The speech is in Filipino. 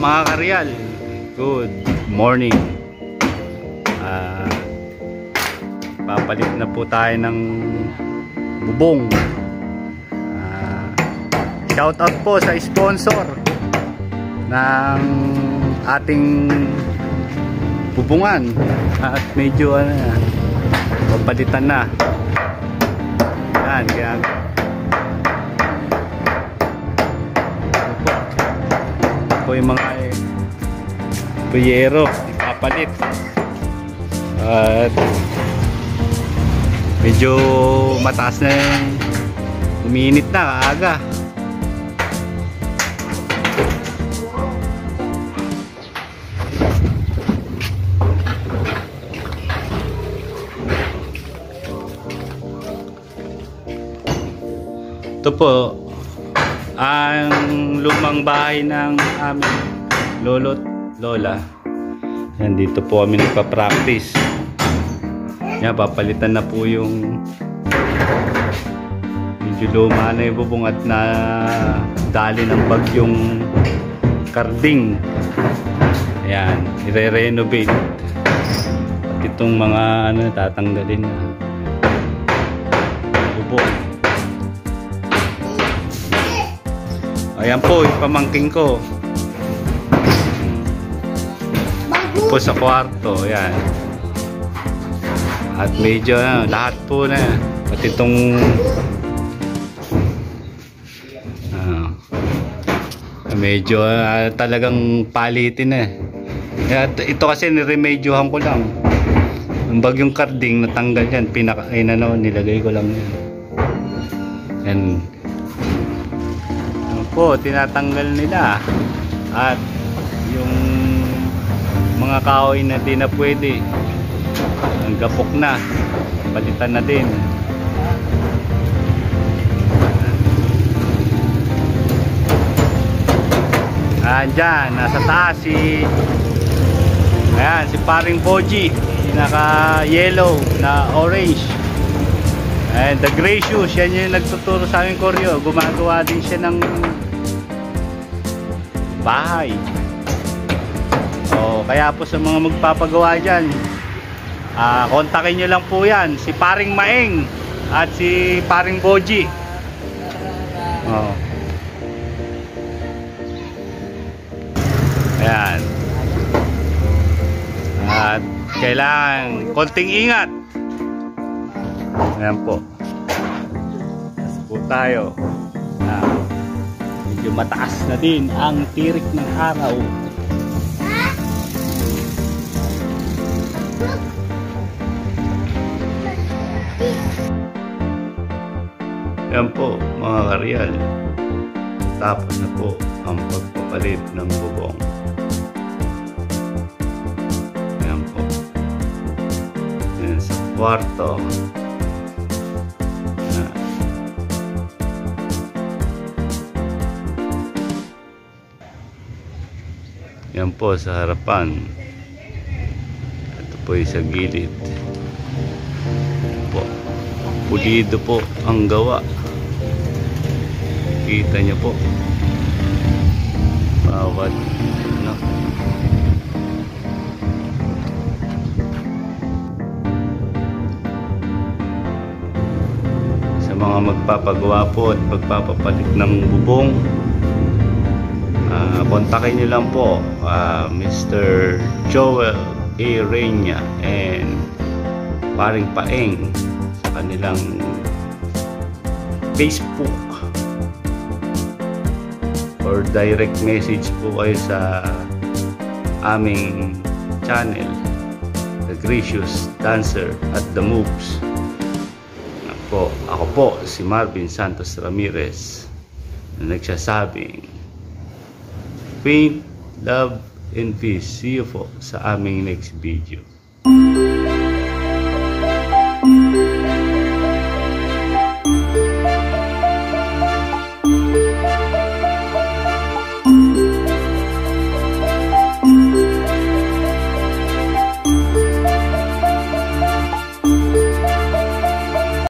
mga karyal, good morning. Papalit na po tayo ng bubong. Shout out po sa sponsor ng ating bubungan at medyo papalitan na. Yan, kaya po yung mga puyero ipapalit at medyo mataas na yung uminit na kaaga. Ito po ang lumang bahay ng aming lolo't lola. Yan, dito po kami nagpa-practice. Yan, papalitan na po yung medyo luma na yung bubong at na dali ng bagyong karding. Ayan, i-renovate. At itong mga tatanggalin na bubong. Ayan po, yung pamangking ko. Po sa kwarto, ayan. At medyo lahat po na. Pati itong medyo talagang palitin na. At ito kasi niremedyohan ko lang. Ang bagyong karding natanggal yan. Nilagay ko lang yan. And po, tinatanggal nila at yung mga kahoy na di na pwede ang gapok na, palitan na din. Andyan, nasa taas si paring Boji, naka yellow na orange. And the Gracious, yan yung nagtuturo sa amin koryo. Gumagawa din siya ng bahay. O kaya po sa mga magpapagawa dyan, kontakin nyo lang po yan, si paring Maeng at si paring Boji. Ayan. At kailangan konting ingat. Ayan po. Tapos po tayo. Medyo mataas na din ang tirik ng araw. Ayan po mga karyal. Tapos na po ang pagpapalit ng bubong. Ayan po. Ayan sa kwarto. Yan po sa harapan. Ito po yung sa gilid. Yan po. Pulido po ang gawa. Kita niyo po. Bawat sa mga magpapagawa po at magpapapalit ng bubong, kontakin nyo lang po Mr. Joel A. Reina and paring Paeng sa kanilang Facebook, or direct message po kayo sa aming channel, The Gracious Dancer at The Moves. Ako po si Marvin Santos Ramirez na nagsasabing faith, love, and peace. See you po sa aming next video.